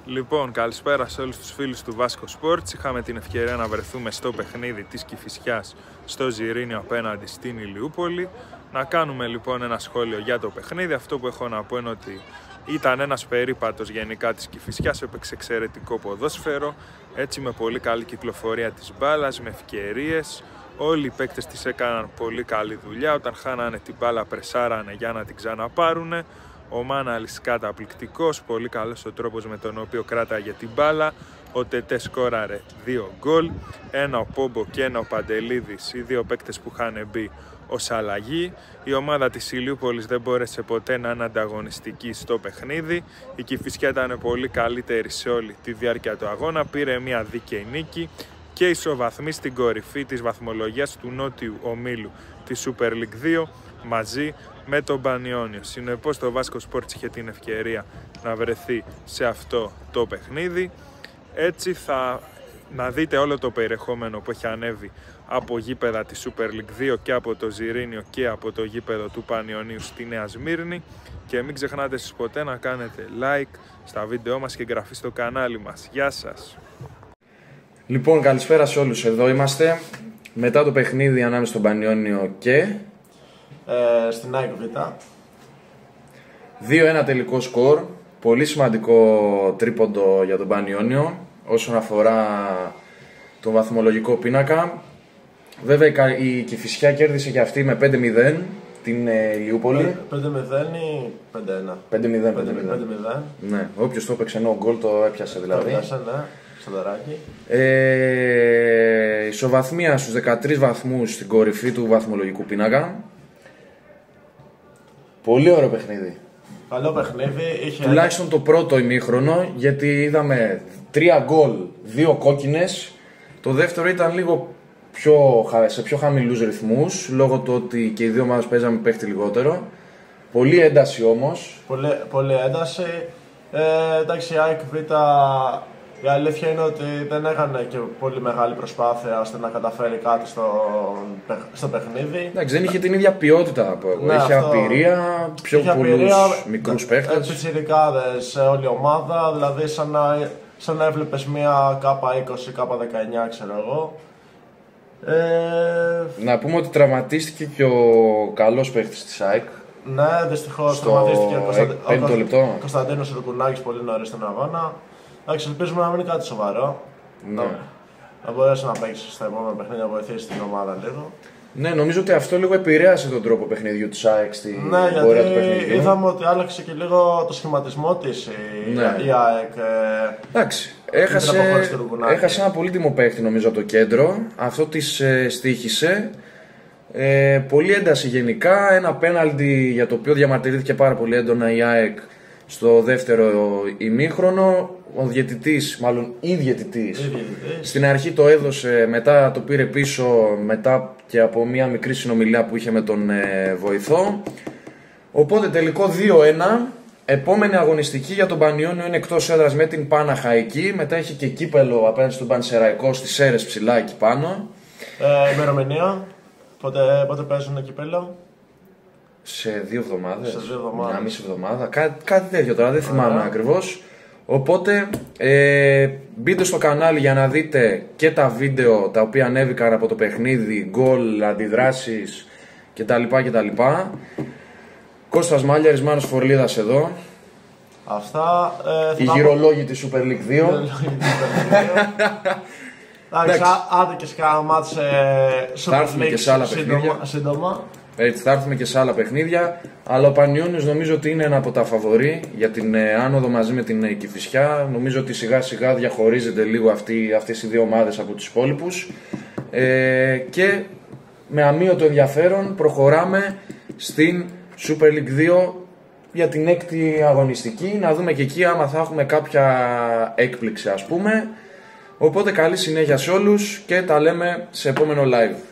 Λοιπόν, καλησπέρα σε όλους τους φίλους του Vasco Sports. Είχαμε την ευκαιρία να βρεθούμε στο παιχνίδι της Κηφισιάς στο Ζιρήνιο απέναντι στην Ηλιούπολη. Να κάνουμε λοιπόν ένα σχόλιο για το παιχνίδι. Αυτό που έχω να πω είναι ότι ήταν ένας περίπατος γενικά της Κηφισιάς, έπαιξε εξαιρετικό ποδόσφαιρο, έτσι με πολύ καλή κυκλοφορία της μπάλας, με ευκαιρίες. Όλοι οι παίκτες της έκαναν πολύ καλή δουλειά, όταν χάνανε την μπάλα πρεσάρανε για να την ξαναπάρουνε. Ο Μάναλης καταπληκτικός, πολύ καλός ο τρόπος με τον οποίο κράταγε την μπάλα. Ο Τετέ σκόραρε 2 γκολ, ένα ο Πόμπο και ένα ο Παντελίδης, οι δύο παίκτες που είχαν μπει ως αλλαγή. Η ομάδα της Ηλιούπολης δεν μπόρεσε ποτέ να είναι ανταγωνιστική στο παιχνίδι. Η Κηφισιά ήταν πολύ καλύτερη σε όλη τη διάρκεια του αγώνα, πήρε μια δίκαιη νίκη και ισοβαθμεί στην κορυφή της βαθμολογίας του νότιου ομίλου της Super League 2 μαζί με τον Πανιόνιο. Συνεπώς το Vasco Sports είχε την ευκαιρία να βρεθεί σε αυτό το παιχνίδι. Έτσι να δείτε όλο το περιεχόμενο που έχει ανέβει από γήπεδα της Super League 2 και από το Ζιρήνιο και από το γήπεδο του Πανιωνίου στη Νέα Σμύρνη. Και μην ξεχνάτε εσείς ποτέ να κάνετε like στα βίντεό μας και εγγραφή στο κανάλι μας. Γεια σας! Λοιπόν, καλησπέρα σε όλους. Εδώ είμαστε μετά το παιχνίδι ανάμεσα στον Πανιόνιο και στην ΑΕΚ Β. 2-1 τελικό σκορ. Πολύ σημαντικό τρίποντο για τον Πανιόνιο όσον αφορά τον βαθμολογικό πίνακα. Βέβαια η Κηφισιά κέρδισε και αυτή με 5-0 την Ηλιούπολη. 5-0 ή 5-1? 5-0. Ναι, όποιος το έπαιξε ενώ γκολ το έπιασε δηλαδή. Το έπιασε, ναι. Ισοβαθμία στους 13 βαθμούς στην κορυφή του βαθμολογικού πίνακα. Πολύ ωραίο παιχνίδι. Καλό παιχνίδι. Τουλάχιστον το πρώτο ημίχρονο, γιατί είδαμε 3 γκολ, 2 κόκκινες. Το δεύτερο ήταν λίγο σε πιο χαμηλούς ρυθμούς, λόγω του ότι και οι δύο ομάδες παίζαμε παίχτη λιγότερο. Πολύ ένταση όμως. Πολύ ένταση. Εντάξει, η ΑΕΚ Β, η αλήθεια είναι ότι δεν έκανε και πολύ μεγάλη προσπάθεια ώστε να καταφέρει κάτι στο παιχνίδι. Εντάξει, δεν είχε την ίδια ποιότητα από εγώ. Ναι, είχε απειρία, πιο πολλούς μικρούς παίχτες. Πιτσιρικάδες σε όλη η ομάδα, δηλαδή σαν να έβλεπες μια K20, K19 ξέρω εγώ. Να πούμε ότι τραυματίστηκε και ο καλός παίχτης της ΑΕΚ. Ναι, δυστυχώς τραυματίστηκε ο Κωνσταντίνος Ρουκουνάκης πολύ νωρίς στον αγώνα. Εντάξει, ελπίζουμε να μην είναι κάτι σοβαρό. Ναι. Να μπορέσει να παίξει στα επόμενα παιχνίδια, να βοηθήσει την ομάδα λίγο. Ναι, νομίζω ότι αυτό λίγο επηρέασε τον τρόπο παιχνιδιού της ΑΕΚ στην πορεία του παιχνιδιού. Είδαμε ότι άλλαξε και λίγο το σχηματισμό της η ΑΕΚ. Εντάξει, έχασε ένα πολύτιμο παίχτη νομίζω από το κέντρο. Αυτό της στοίχησε. Πολύ ένταση γενικά. Ένα πέναλτι για το οποίο διαμαρτυρήθηκε πάρα πολύ έντονα η ΑΕΚ στο δεύτερο ημίχρονο. Ο διαιτητής, μάλλον η διαιτητής, στην αρχή το έδωσε, μετά το πήρε πίσω, μετά και από μια μικρή συνομιλία που είχε με τον βοηθό. Οπότε τελικό 2-1. Επόμενη αγωνιστική για τον Πανιόνιο είναι εκτός έδρας με την Παναχαϊκή. Μετά έχει και κύπελο απέναντι στον Πανσεραϊκό στις Σέρρες ψηλά εκεί πάνω. Ημερομηνία, πότε παίζουν κύπελο? Σε 2 εβδομάδες. Σε 2 εβδομάδες. Μια μισή εβδομάδα. Κάτι τέτοιο τώρα, δεν θυμάμαι ακριβώς. Οπότε μπείτε στο κανάλι για να δείτε και τα βίντεο τα οποία ανέβηκαν από το παιχνίδι, γκολ, αντιδράσεις κτλ. Κώστας Μάλιαρης, Μάνος Φορλίδας εδώ. Αυτά. Οι γυρολόγοι της Super League 2. Εντάξει, άντε και σκάνα μάτς θα έρθουμε και σε άλλα παιχνίδια. Σύντομα. Έτσι, θα έρθουμε και σε άλλα παιχνίδια. Αλλά ο Πανιόνιος νομίζω ότι είναι ένα από τα φαβορί για την άνοδο μαζί με την Κηφισιά. Νομίζω ότι σιγά σιγά διαχωρίζεται λίγο αυτές οι δύο ομάδες από τους υπόλοιπους. Και με αμείωτο ενδιαφέρον προχωράμε στην Super League 2 για την 6η αγωνιστική. Να δούμε και εκεί άμα θα έχουμε κάποια έκπληξη ας πούμε. Οπότε καλή συνέχεια σε όλους και τα λέμε σε επόμενο live.